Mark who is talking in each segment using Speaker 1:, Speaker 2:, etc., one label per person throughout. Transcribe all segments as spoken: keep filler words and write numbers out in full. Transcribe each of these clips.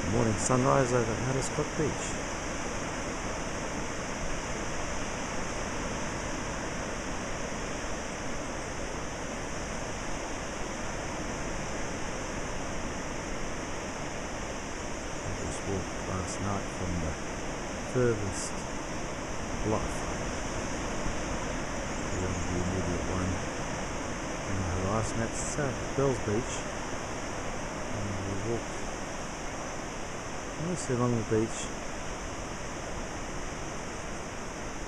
Speaker 1: Morning sunrise over Addiscott Beach. I just walked last night from the furthest bluff along the immediate one on the horizon. That's South Bells Beach, and we walked mostly along the beach.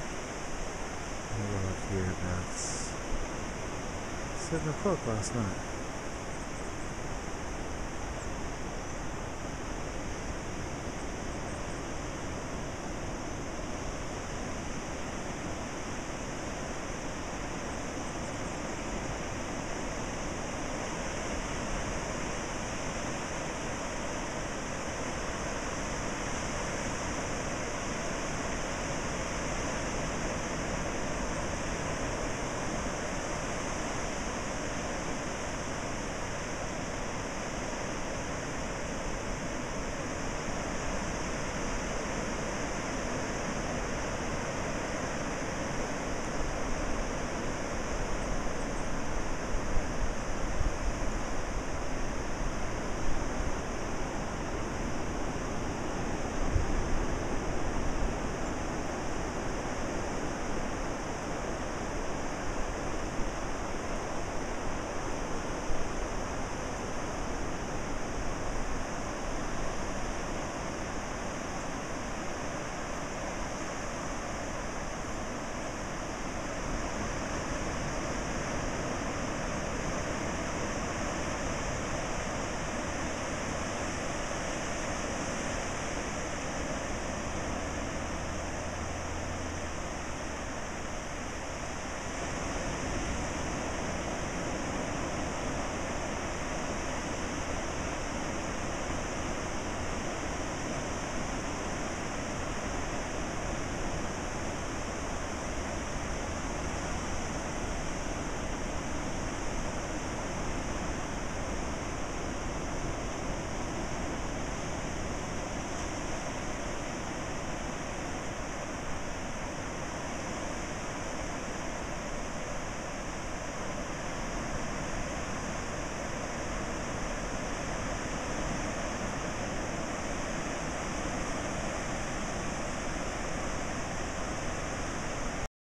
Speaker 1: We arrived here about seven o'clock last night.